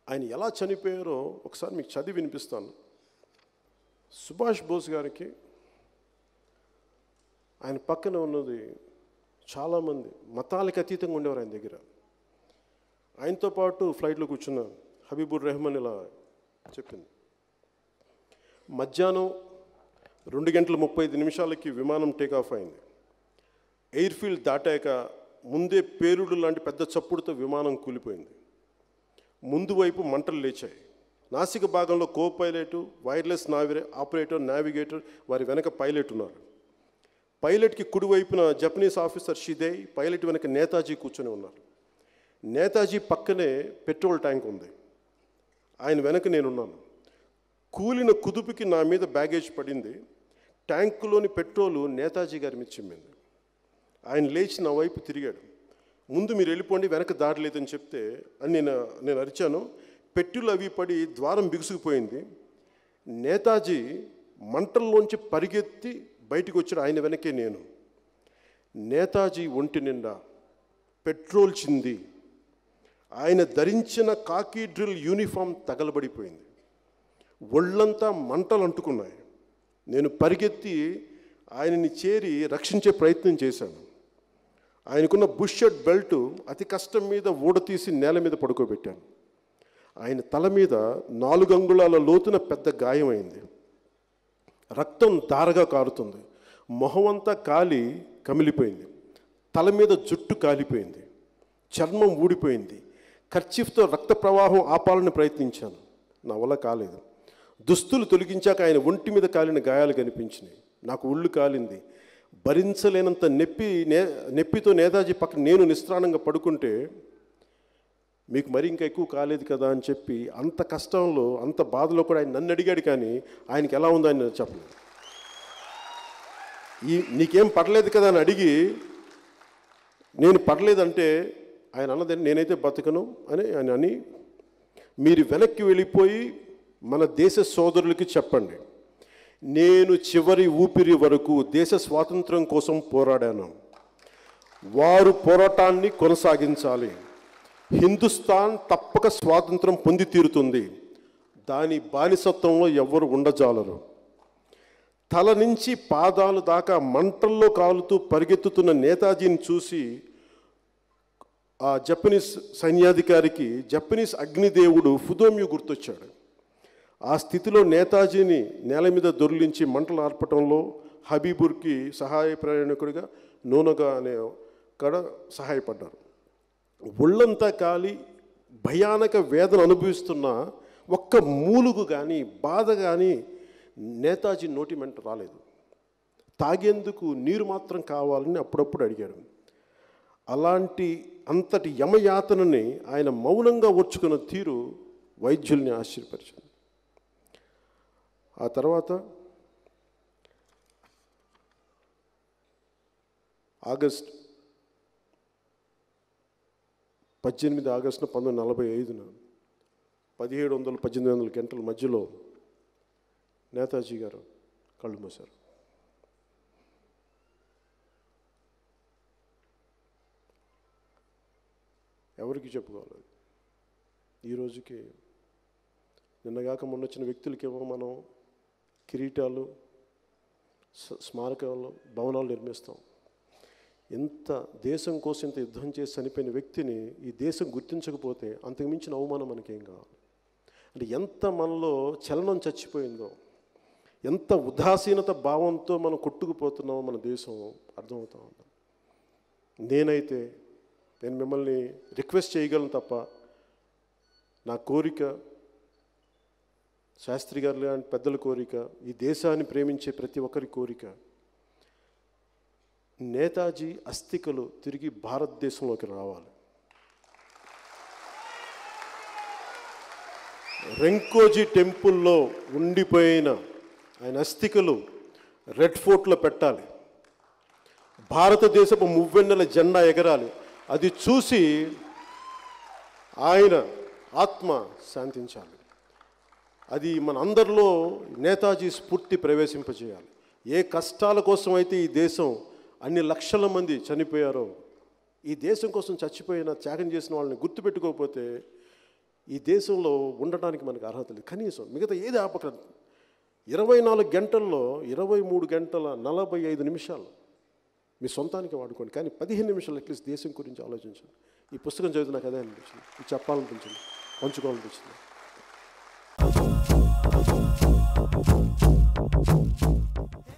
ఆయన ఎలా చనిపోయారో ఒకసారి మీకు చదివి వినిపిస్తాను. సుభాష్ బోస్ గారికి ఆయన పక్కన ఉన్నది చాలామంది మతాలకు అతీతంగా ఉండేవారు ఆయన దగ్గర. ఆయనతో పాటు ఫ్లైట్లో కూర్చున్న హబీబుర్ రెహమాన్ ఇలా చెప్పింది, మధ్యాహ్నం 2:35 విమానం టేకాఫ్ అయింది. ఎయిర్ఫీల్డ్ దాటాక ముందే పేలుడు లాంటి పెద్ద చప్పుడుతో విమానం కూలిపోయింది. ముందు వైపు మంటలు లేచాయి. నాసిక భాగంలో co pilot, wireless operator, navigator, వారి వెనక పైలట్ ఉన్నారు. పైలట్కి కుడివైపున జపనీస్ ఆఫీసర్ షిదే, పైలట్ వెనక నేతాజీ కూర్చొని ఉన్నారు. నేతాజీ పక్కనే పెట్రోల్ ట్యాంక్ ఉంది, ఆయన వెనక నేనున్నాను. కూలిన కుదుపుకి నా మీద బ్యాగేజ్ పడింది. ట్యాంకులోని పెట్రోలు నేతాజీ గారి మీద చిమ్మింది. ఆయన లేచి నా వైపు తిరిగాడు. ముందు మీరు వెళ్ళిపోండి, వెనక దారి లేదని చెప్తే అని నేను అరిచాను. పెట్రోలు అవి పడి ద్వారం బిగుసుకుపోయింది. నేతాజీ మంటల్లోంచి పరిగెత్తి బయటికి వచ్చాడు, ఆయన వెనకే నేను. నేతాజీ ఒంటి నిండా పెట్రోల్ చింది. ఆయన ధరించిన కాకి డ్రిల్ యూనిఫామ్ తగలబడిపోయింది. ఒళ్ళంతా మంటలు అంటుకున్నాయి. నేను పరిగెత్తి ఆయనని చేరి రక్షించే ప్రయత్నం చేశాను. ఆయనకున్న బుషర్ట్ బెల్ట్ అతి కష్టం మీద ఊడతీసి నేల మీద పడుకోబెట్టాను. ఆయన తల మీద 4 అంగుళాల లోతున పెద్ద గాయమైంది. రక్తం ధారగా కారుతుంది. మొహమంతా కాలి కమిలిపోయింది. తల మీద జుట్టు కాలిపోయింది. చర్మం ఊడిపోయింది. కర్చీఫ్తో రక్త ప్రవాహం ఆపాలని ప్రయత్నించాను, నా వల్ల కాలేదు. దుస్తులు తొలగించాక ఆయన ఒంటి మీద కాలిన గాయాలు కనిపించినాయి. నాకు ఒళ్ళు కాలింది. భరించలేనంత నొప్పితో నేతాజీ పక్కన నేను నిస్త్రాణంగా పడుకుంటే, మీకు మరి ఇంకా ఎక్కువ కాలేదు కదా అని చెప్పి అంత కష్టంలో అంత బాధలో కూడా ఆయన నన్ను అడిగాడు, కానీ ఆయనకి ఎలా ఉందో ఆయన చెప్పలేదు. నీకేం పడలేదు కదా అని అడిగి నేను పడలేదంటే ఆయన అన్నదని నేనైతే బతకను అని ఆయన అని, మీరు వెనక్కి వెళ్ళిపోయి మన దేశ సోదరులకి చెప్పండి, నేను చివరి ఊపిరి వరకు దేశ స్వాతంత్రం కోసం పోరాడాను. వారు పోరాటాన్ని కొనసాగించాలి. హిందుస్థాన్ తప్పక స్వాతంత్రం పొంది తీరుతుంది. దాని బానిసత్వంలో ఎవ్వరు ఉండజాలరు. తల నుంచి పాదాలు దాకా మంటల్లో కాలుతూ పరిగెత్తుతున్న నేతాజీని చూసి ఆ జపనీస్ సైన్యాధికారికి జపనీస్ అగ్నిదేవుడు ఫుదోమ్యు గుర్తొచ్చాడు. ఆ స్థితిలో నేతాజీని నేల మీద దొర్లించి మంటలు ఆర్పటంలో హబీబుర్కి సహాయ ప్రయాణికుడిగా నోనగా అనే కడ సహాయపడ్డారు. ఒళ్ళంతా కాలి భయానక వేదన అనుభవిస్తున్న ఒక్క మూలుగు కానీ బాధ కానీ నేతాజీ నోటి వెంట రాలేదు. తాగేందుకు నీరు మాత్రం కావాలని అప్పుడప్పుడు అడిగాడు. అంతటి యమయాతనని ఆయన మౌనంగా ఓర్చుకున్న తీరు వైద్యుల్ని ఆశ్చర్యపరిచింది. ఆ తర్వాత ఆగస్టు 18 ఆగస్టున 1945 1700-1800 గంటల మధ్యలో నేతాజీ గారు కళ్ళు మూశారు. ఎవరికి చెప్పుకోవాలి? ఈ రోజుకి నిన్నగాక మొన్న వచ్చిన వ్యక్తులకేమో మనం కిరీటాలు, స్మారకాలు, భవనాలు నిర్మిస్తాం. ఎంత దేశం కోసం ఇంత యుద్ధం చేసి చనిపోయిన వ్యక్తిని ఈ దేశం గుర్తించకపోతే అంతకుమించిన అవమానం మనకేం కావాలి? అంటే ఎంత మనలో చలనం చచ్చిపోయిందో, ఎంత ఉదాసీనత భావంతో మనం కొట్టుకుపోతున్నామో మన దేశం అర్థమవుతా ఉంది. నేను మిమ్మల్ని రిక్వెస్ట్ చేయగలను తప్ప, నా కోరిక, శాస్త్రి గారు లాంటి పెద్దల కోరిక, ఈ దేశాన్ని ప్రేమించే ప్రతి ఒక్కరి కోరిక, నేతాజీ అస్థికలు తిరిగి భారతదేశంలోకి రావాలి. రెంకోజీ టెంపుల్లో ఉండిపోయిన ఆయన అస్థికలు రెడ్ ఫోర్ట్లో పెట్టాలి. భారతదేశపు మువ్వెన్నెల జెండా ఎగరాలి. అది చూసి ఆయన ఆత్మ శాంతించాలి. అది మన అందరిలో నేతాజీ స్ఫూర్తి ప్రవేశింపజేయాలి. ఏ కష్టాల కోసం అయితే ఈ దేశం అన్ని లక్షల మంది చనిపోయారో, ఈ దేశం కోసం చచ్చిపోయిన త్యాగం చేసిన వాళ్ళని గుర్తుపెట్టుకోకపోతే ఈ దేశంలో ఉండటానికి మనకు అర్హత లేదు. కనీసం మిగతా ఏది ఆపకూడదు. 24 గంటల్లో 23 గంటల 45 నిమిషాలు మీ సొంతానికి వాడుకోండి, కానీ 15 నిమిషాలు అట్లీస్ట్ దేశం గురించి ఆలోచించండి. ఈ పుస్తకం చదివి నాకు అదే అనిపించింది, ఇది చెప్పాలనిపించింది, పంచుకోవాలనిపించింది.